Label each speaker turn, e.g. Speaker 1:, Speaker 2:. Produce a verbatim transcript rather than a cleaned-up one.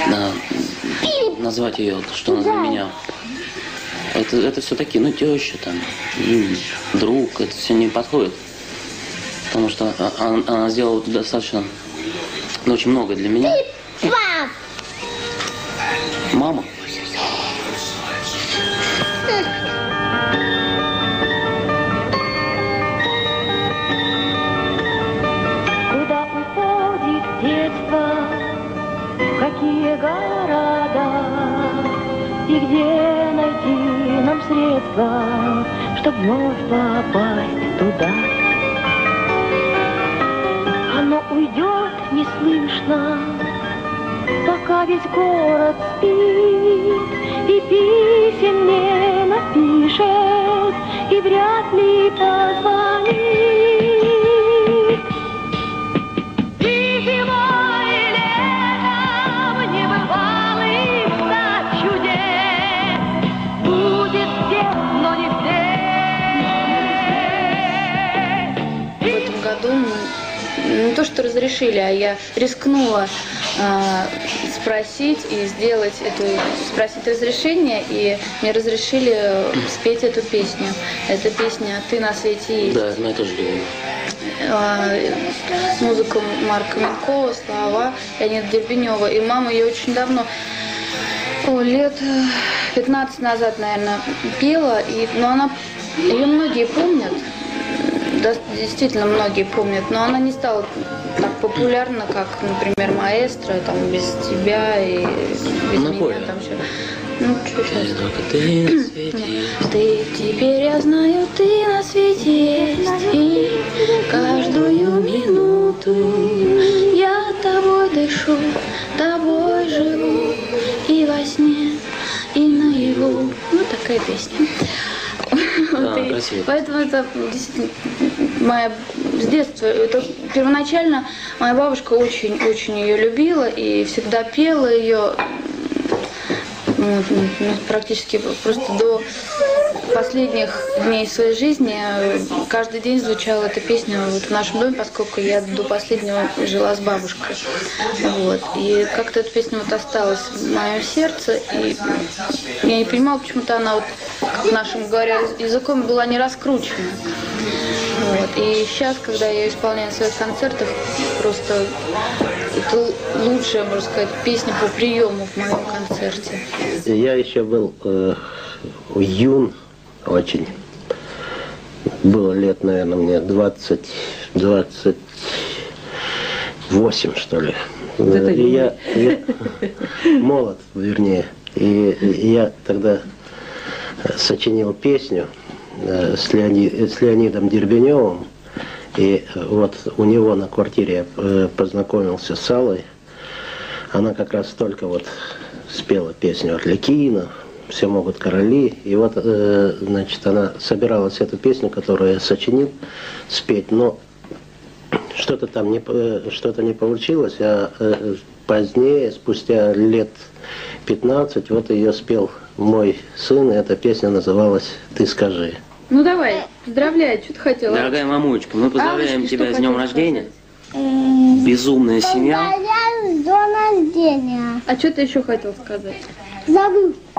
Speaker 1: да, назвать ее, что она для меня. Это, это все такие, ну, теща там, друг, это все не подходит. Потому что она, она сделала достаточно, ну, очень много для меня. Мама.
Speaker 2: Куда уходит детство, в какие города, и где найти нам средства, чтоб вновь попасть туда? Оно уйдет неслышно, пока весь город спит, и писем не напишет, и вряд ли позвонит. И зимой, и летом небывалый сад чудес будет здесь, но не здесь.
Speaker 3: В этом году не то, что разрешили, а я рискнула э, спросить и сделать эту, спросить разрешение, и мне разрешили спеть эту песню. Эта песня «Ты на свете есть».
Speaker 1: Да, мы тоже любим.
Speaker 3: Э, музыка Марка Минкова, слова Леонида Дербенева. И мама ее очень давно, о, лет пятнадцать назад, наверное, пела, и, но она, ее многие помнят. Да, действительно, многие помнят, но она не стала так популярна, как, например, «Маэстро», там «Без тебя» и «Без
Speaker 1: ну,
Speaker 3: меня».
Speaker 1: более.
Speaker 3: Там все. Ну, чуть-чуть.
Speaker 1: Ты на свете есть.
Speaker 3: Ты, теперь я знаю, ты на свете есть, и каждую минуту я тобой дышу, тобой живу, и во сне, и наяву. Ну, такая песня.
Speaker 1: Да,
Speaker 3: вот,
Speaker 1: красиво.
Speaker 3: Поэтому это действительно моя с детства. Это первоначально моя бабушка очень-очень ее любила и всегда пела ее, ну, практически просто до последних дней своей жизни. Каждый день звучала эта песня вот в нашем доме, поскольку я до последнего жила с бабушкой. Вот. И как-то эта песня вот осталась в моем сердце. И я не понимала, почему-то она, вот, как нашим говоря языком, была не раскручена. Вот. И сейчас, когда я ее исполняю в своих концертах, просто это лучшая, можно сказать, песня по приему в моем концерте.
Speaker 4: Я еще был э, юн очень. Было лет, наверное, мне двадцать, двадцать восемь, что ли.
Speaker 5: Это
Speaker 4: и я, я молод, вернее. И, и я тогда сочинил песню с, Леони, с Леонидом Дербеневым. И вот у него на квартире я познакомился с Аллой. Она как раз только вот спела песню «Арлекино», «Все могут короли». И вот, э, значит, она собиралась эту песню, которую я сочинил, спеть. Но что-то там не, что-то не получилось. А э, позднее, спустя лет пятнадцать, вот ее спел мой сын. И эта песня называлась «Ты скажи».
Speaker 3: Ну давай, поздравляй, что ты хотела?
Speaker 1: Дорогая мамулечка, мы поздравляем
Speaker 3: Бабушке,
Speaker 1: тебя
Speaker 3: что
Speaker 1: с днем
Speaker 3: хотела
Speaker 1: рождения. Безумная семья.
Speaker 6: Поздравляю с днем рождения.
Speaker 3: А что ты еще хотел сказать?
Speaker 6: Забыл.